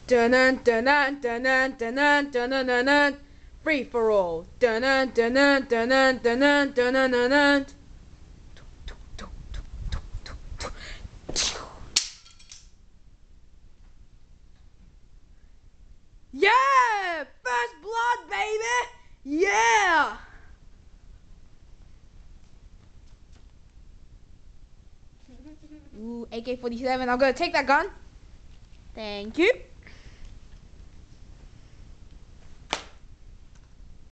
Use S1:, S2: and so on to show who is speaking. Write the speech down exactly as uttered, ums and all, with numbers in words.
S1: Dun dun dun dun dun dun dun dun dun dun. Free for all. Dun dun dun dun dun dun dun dun dun dun dun. Yeah! First blood, baby! Yeah! Ooh, A K forty-seven. I'm gonna take that gun. Thank you.